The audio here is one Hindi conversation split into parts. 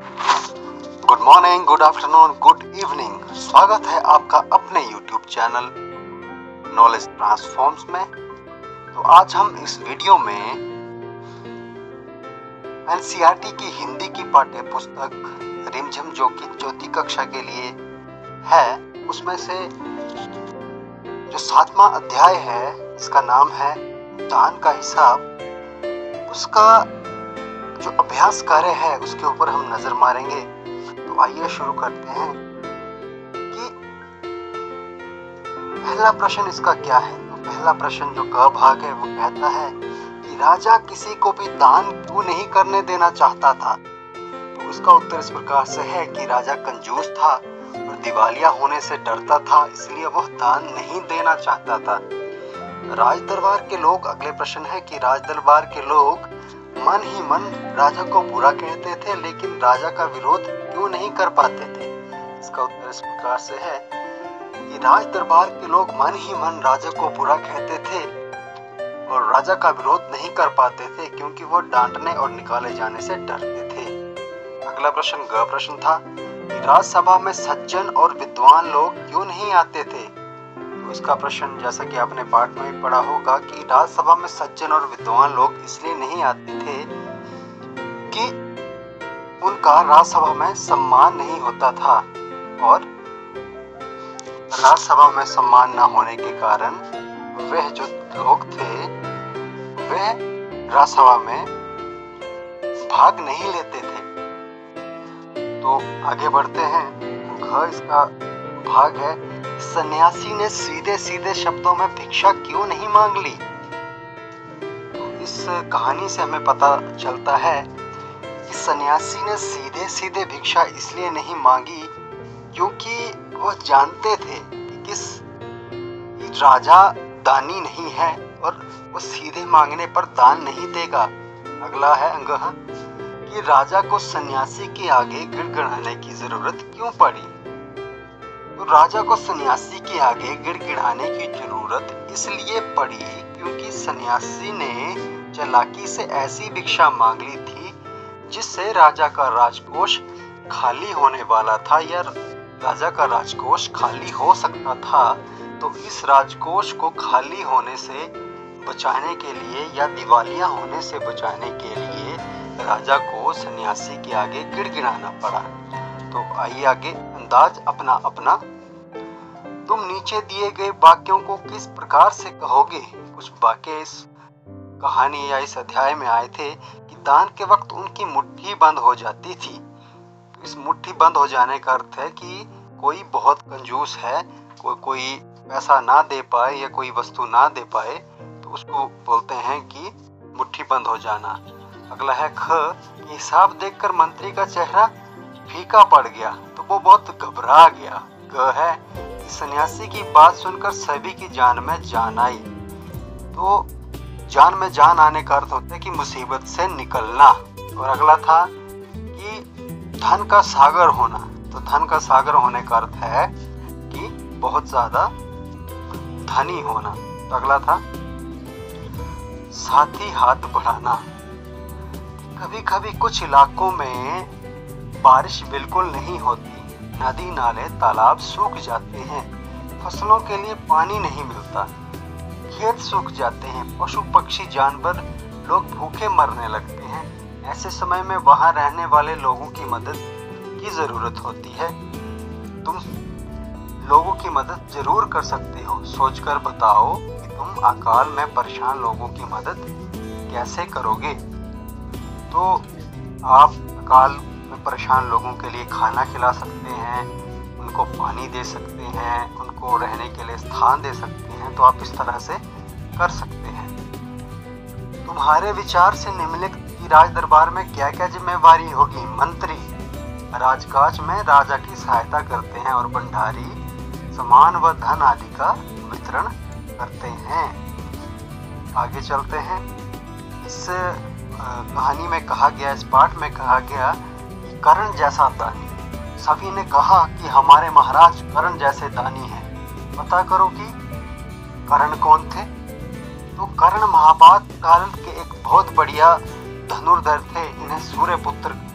Good morning, good afternoon, good evening. स्वागत है आपका अपने YouTube चैनल नॉलेज ट्रांसफॉर्म्स में। तो आज हम इस वीडियो में एनसीईआरटी की हिंदी की पाठ्य पुस्तक रिमझिम जो कि चौथी कक्षा के लिए है, उसमें से जो 7वां अध्याय है, इसका नाम है दान का हिसाब, उसका जो अभ्यास कार्य है उसके ऊपर हम नजर मारेंगे। तो आइए शुरू करते हैं कि पहला प्रश्न इसका क्या है। तो पहला प्रश्न जो क भाग है वो कहता है कि राजा किसी को भी दान क्यों नहीं करने देना चाहता था। तो उसका उत्तर इस प्रकार से है कि राजा कंजूस था और दिवालिया होने से डरता था, इसलिए वह दान नहीं देना चाहता था। राज दरबार के लोग, अगले प्रश्न है कि राज दरबार के लोग मन ही मन राजा को बुरा कहते थे, लेकिन राजा का विरोध क्यों नहीं कर पाते थे। इसका उत्तर इस प्रकार से है कि राज दरबार के लोग मन ही मन राजा को बुरा कहते थे और राजा का विरोध नहीं कर पाते थे, क्योंकि वो डांटने और निकाले जाने से डरते थे। अगला प्रश्न ग प्रश्न था कि राज्यसभा में सज्जन और विद्वान लोग क्यों नहीं आते थे। तो इसका प्रश्न, जैसा कि आपने पाठ में पढ़ा होगा, कि राज्यसभा में सज्जन और विद्वान लोग इसलिए नहीं आते थे कि उनका राज्यसभा में सम्मान नहीं होता था, और राज्यसभा में सम्मान न होने के कारण वह जो लोग थे वह राज्यसभा में भाग नहीं लेते थे। तो आगे बढ़ते हैं। घ इसका भाग है, सन्यासी ने सीधे सीधे शब्दों में भिक्षा क्यों नहीं मांग ली। तो इस कहानी से हमें पता चलता है कि सन्यासी ने सीधे सीधे भिक्षा इसलिए नहीं मांगी क्योंकि वह जानते थे कि राजा दानी नहीं है और वो सीधे मांगने पर दान नहीं देगा। अगला है अंग कि राजा को सन्यासी के आगे गिड़गिड़ाने की जरूरत क्यों पड़ी। तो राजा को सन्यासी के आगे गिड़गिड़ाने की जरूरत इसलिए पड़ी क्योंकि सन्यासी ने चालाकी से ऐसी भिक्षा मांग ली थी जिससे राजा का राजकोष खाली होने वाला था, या राजा का राजकोष खाली हो सकता था। तो इस राजकोष को खाली होने से बचाने के लिए या दिवालिया होने से बचाने के लिए राजा को सन्यासी के आगे गिड़गिड़ाना पड़ा। तो आइए आगे, अंदाज अपना अपना। तुम नीचे दिए गए वाक्यों को किस प्रकार से कहोगे। कुछ वाक्य इस कहानी या इस अध्याय में आए थे कि दान के वक्त उनकी मुट्ठी बंद हो जाती थी। इस मुट्ठी बंद हो जाने का अर्थ है कि कोई बहुत कंजूस है, कोई पैसा ना दे पाए या कोई वस्तु ना दे पाए, तो उसको बोलते हैं कि मुट्ठी बंद हो जाना। अगला है ख, हिसाब देखकर मंत्री का चेहरा फीका पड़ गया, तो वो बहुत घबरा गया। ग है, सन्यासी की बात सुनकर सभी की जान में जान आई। तो जान में जान आने का अर्थ होता है कि मुसीबत से निकलना। और अगला था कि धन का सागर होना। तो धन का सागर होने का अर्थ है कि बहुत ज्यादा धनी होना। तो अगला था साथी हाथ बढ़ाना। कभी कभी कुछ इलाकों में बारिश बिल्कुल नहीं होती, नदी नाले तालाब सूख जाते हैं, फसलों के लिए पानी नहीं मिलता, खेत सूख जाते हैं, पशु पक्षी जानवर लोग भूखे मरने लगते हैं। ऐसे समय में वहां रहने वाले लोगों की मदद की जरूरत होती है। तुम लोगों की मदद जरूर कर सकते हो। सोचकर बताओ कि तुम अकाल में परेशान लोगों की मदद कैसे करोगे। तो आप अकाल में परेशान लोगों के लिए खाना खिला सकते हैं, उनको पानी दे सकते हैं, उनको रहने के लिए स्थान दे सकते हैं। तो आप इस तरह से कर सकते हैं। तुम्हारे विचार से निम्नलिखित की राज दरबार में क्या क्या जिम्मेवारी होगी। मंत्री राजकाज में राजा की सहायता करते हैं और भंडारी सामान व धन आदि का वितरण करते हैं। आगे चलते हैं। इस कहानी में कहा गया, इस पाठ में कहा गया कि कर्ण जैसा दानी। सभी ने कहा कि हमारे महाराज कर्ण जैसे दानी हैं। पता करो कि कर्ण कौन थे। तो कर्ण महाभारत काल के एक बहुत बढ़िया धनुर्धर थे। इन्हें सूर्यपुत्र भी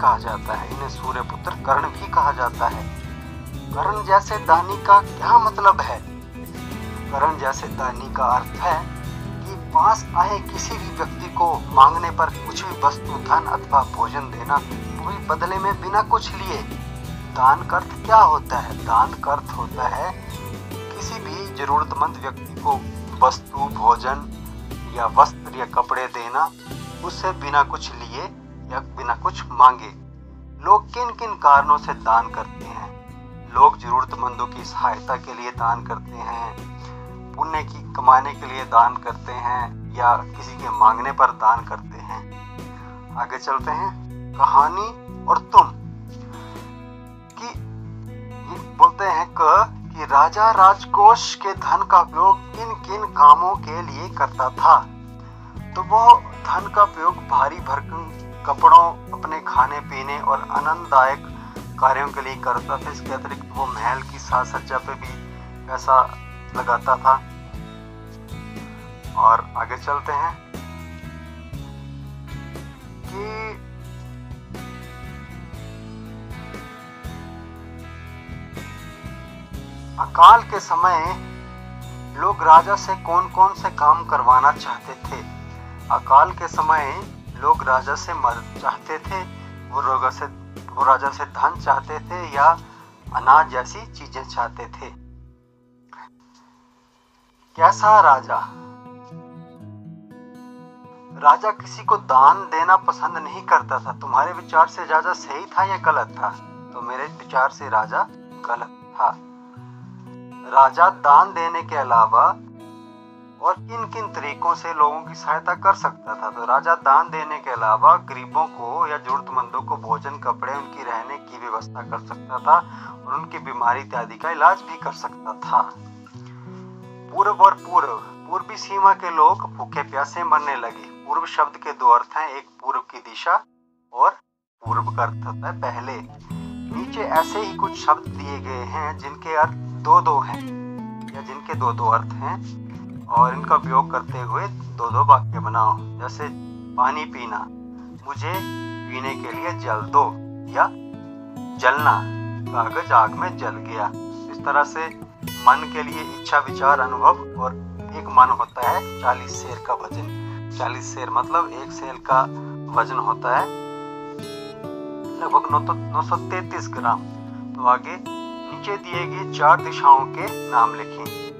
कहा जाता है। इन्हें सूर्यपुत्र कर्ण भी कहा जाता है। कर्ण जैसे दानी का क्या मतलब है? कर्ण जैसे दानी का अर्थ है कि पास आए किसी भी व्यक्ति को मांगने पर कुछ भी वस्तु, धन अथवा भोजन देना, वो भी बदले में बिना कुछ लिए। दान का अर्थ क्या होता है? दान का अर्थ होता है किसी भी जरूरतमंद व्यक्ति को वस्तु, भोजन या वस्त्र या कपड़े देना, उससे बिना कुछ लिए या बिना कुछ मांगे। लोग किन किन कारणों से दान करते हैं? लोग जरूरतमंदों की सहायता के लिए दान करते हैं, पुण्य की कमाने के लिए दान करते हैं, या किसी के मांगने पर दान करते हैं। आगे चलते हैं। कहानी और तुम कि ये बोलते हैं कि राजा राजकोष के धन का उपयोग किन किन कामों के लिए करता था? तो वो धन का उपयोग भारी भरकम कपड़ों, अपने खाने पीने और आनंददायक कार्यों के लिए करता था। इसके अतिरिक्त वो महल की साज सज्जा पे भी पैसा लगाता था। और आगे चलते हैं कि अकाल के समय लोग राजा से कौन कौन से काम करवाना चाहते थे? अकाल के समय लोग राजा से मदद चाहते थे, वो राजा से धन चाहते थे या अनाज जैसी चीजें चाहते थे। कैसा राजा? राजा किसी को दान देना पसंद नहीं करता था। तुम्हारे विचार से राजा सही था या गलत था? तो मेरे विचार से राजा गलत था। राजा दान देने के अलावा और किन किन तरीकों से लोगों की सहायता कर सकता था? तो राजा दान देने के अलावा गरीबों को या जरूरतमंदों को भोजन, कपड़े, उनकी रहने की व्यवस्था कर सकता था और उनकी बीमारी इत्यादि का इलाज भी कर सकता था। पूर्व और पूर्वी सीमा के लोग भूखे प्यासे मरने लगे। पूर्व शब्द के दो अर्थ हैं, एक पूर्व की दिशा और पूर्व का अर्थ होता है पहले। नीचे ऐसे ही कुछ शब्द दिए गए हैं जिनके अर्थ दो हैं या जिनके दो अर्थ हैं, और इनका उपयोग करते हुए दो वाक्य बनाओ। जैसे पानी पीना, मुझे पीने के लिए जल दो, या जलना, कागज आग में जल गया। इस तरह से मन के लिए इच्छा, विचार, अनुभव, और एक मन होता है 40 सेर का वजन। 40 सेर मतलब एक सेर का वजन होता है लगभग 933 ग्राम। तो आगे नीचे दिए गए 4 दिशाओं के नाम लिखें।